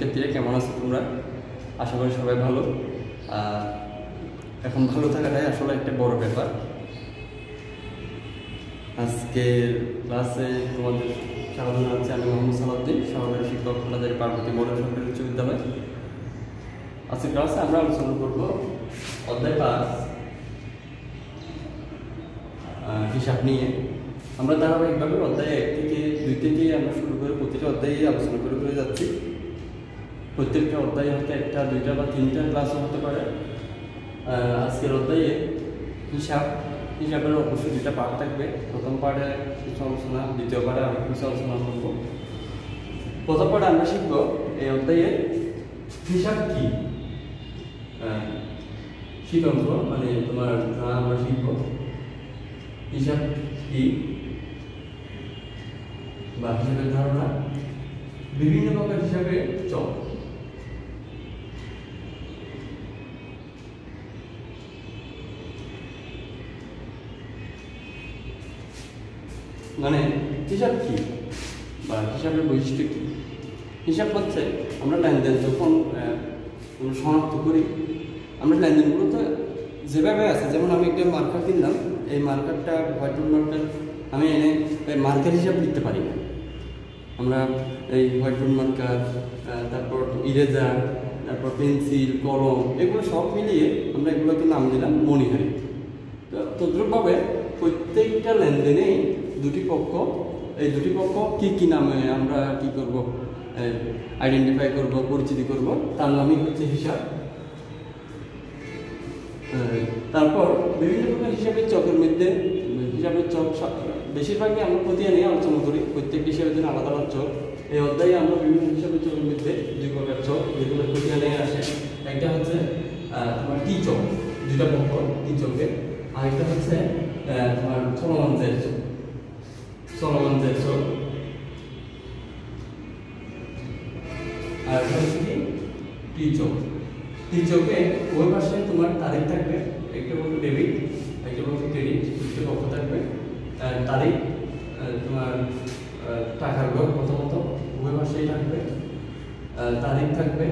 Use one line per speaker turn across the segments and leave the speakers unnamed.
শিক্ষার্থীরা কেমন আছো তোমরা? আশা করি সবাই ভালো। এখন ভালো থাকাটাই আসলে একটা বড় ব্যাপার। আজকের ক্লাসে তোমাদের স্বাগত জানাচ্ছি। আমি মোহাম্মদ সালাউদ্দিন, সহকারী শিক্ষক হাটাজারি পার্বতী মডেল সরকারি উচ্চ বিদ্যালয়। আজকের ক্লাসে আমরা আলোচনা করব অধ্যায় 5 হিসাব নিয়ে। আমরা ধারাবাহিকভাবে অধ্যায় 1 থেকে 2 থেকে আমরা শুরু করে প্রতিটা অধ্যায়ে আলোচনা করে যাচ্ছি। প্রত্যেকটা অধ্যায়ে হয়তো 1টা 2টা বা 3টা ক্লাসও হতে পারে। আজকের অধ্যায়ে হিসাবের অবশ্যই 2টা পার্ট থাকবে। প্রথম পার্টে কিছু আলোচনা, দ্বিতীয় পার্টে আরও কিছু আলোচনা করব। প্রথম পার্টে আমরা শিখব এই অধ্যায়ে হিসাব কি, স্বতন্ত্র মানে তোমার যা আমরা শিখব হিসাব কি বা হিসাবের ধারণা, বিভিন্ন প্রকার হিসাবে চল, মানে হিসাব কি বা হিসাবের বৈশিষ্ট্য কি। হিসাব হচ্ছে আমরা লেনদেন যখন শনাক্ত করি, আমরা লেনদেনগুলো তো যেভাবে আছে, যেমন আমি একটা মার্কার কিনলাম, এই মার্কারটা হোয়াইট বোর্ড মার্কার আমি এনে মার্কার হিসাব লিখতে পারি না। আমরা এই হোয়াইট বোর্ড মার্কার, তারপর ইরেজার, তারপর পেন্সিল, কলম, এগুলো সব মিলিয়ে আমরা এগুলোকে নাম দিলাম মণিহারি। তো তদ্রূপভাবে প্রত্যেকটা লেনদেনেই দুটি পক্ষ, এই দুটি পক্ষ কি নামে আমরা কি করব, আইডেন্টিফাই করব, পরিচিতি করব, তার নামই হচ্ছে হিসাব। তারপর বিভিন্ন প্রকার হিসাবের চকের মধ্যে, হিসাবের চক বেশিরভাগই আমরা প্রতিদিন নিয়ে আলোচনা করি, প্রত্যেকটি হিসাবের জন্য আলাদা আলাদা চক। এই অধ্যায়ে আমরা বিভিন্ন হিসাবের চকের মধ্যে 2 প্রকার চক যেগুলো প্রতিদিনে আসে। একটা হচ্ছে তোমার টি চক, 2টা পক্ষ টি চকে, আর একটা হচ্ছে তোমার চলমান জের চক, চলমান জের চক, আর একটা হচ্ছে কি টি চক। টি চকে ওই পাশে তোমার তারিখ থাকবে, একটা বলতে ডেবিট, একটা বলতে ক্রেডিট, 2টা পক্ষ থাকবে। তারিখ তোমার টাকার গড় প্রথমত ওই পাশেই থাকবে, তারিখ থাকবে,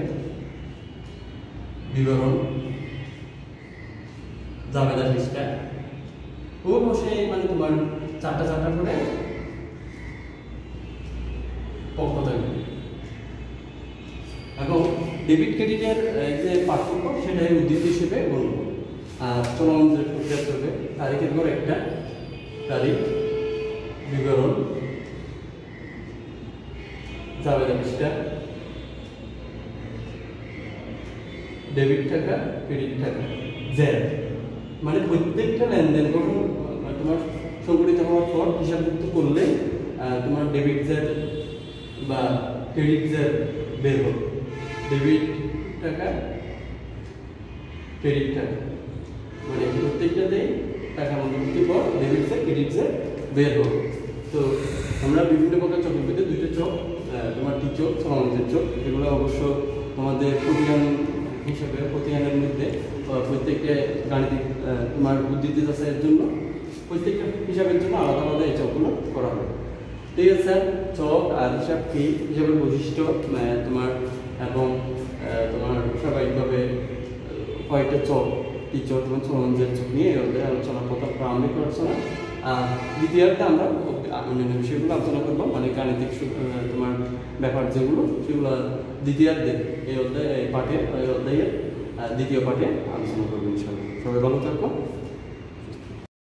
বিবরণ, জাবেদা পৃষ্ঠা, ওই পাশে মানে তোমার 4টা করে পক্ষ থাকবে। এবং ডেবিট ক্রেডিটের যে পার্থক্য সেটাই উদ্দীপ্ত হিসেবে বলব। আর চলমান যে প্রক্রিয়া চলবে, তারিখের পর একটা, তারিখ, বিবরণ, জাবেদা পৃষ্ঠা, ডেবিট টাকা, ক্রেডিট টাকা, জেড, মানে প্রত্যেকটা লেনদেন যখন তোমার সংগঠিত হওয়ার পর হিসাবযুক্ত করলে তোমার ডেবিট জেড বা ক্রেডিট জেড বের হবে। ডেবিট টাকা, ক্রেডিট টাকা, মানে প্রত্যেকটাতেই টাকা মধ্যবর্তী পর ডেবিট জেড, ক্রেডিট জেড বের হবে। তো আমরা বিভিন্ন প্রকার চকের মধ্যে 2টা চক, তোমার টি চক, চলমান চক, এগুলো অবশ্য তোমাদের প্রতিষ্ঠান হিসাবে প্রতিষ্ঠানের মধ্যে প্রত্যেকটা গাণিতিক তোমার উদ্ধৃতি যাচাইয়ের জন্য প্রত্যেকটা হিসাবের জন্য আলাদা আলাদা এই চকগুলো করা হবে। ঠিক আছে স্যার, চক আর হিসাব কি, হিসাবের বৈশিষ্ট্য তোমার এবং তোমার স্বাভাবিকভাবে কয়েকটা চক, টি চক এবং চলমান চক নিয়ে ওদের আলোচনা প্রথম প্রারম্ভিক আলোচনা। আর দ্বিতীয়টা আমরা অন্যান্য বিষয়গুলো আলোচনা করবো, মানে গাণিতিক তোমার ব্যাপার যেগুলো, সেগুলো দ্বিতীয়ার্ধে এই অধ্যায়ে, এই পাঠে, এই অধ্যায়ের দ্বিতীয় পাঠে আলোচনা করবো ইনশাআল্লাহ। সবাই ভালো থাকবো।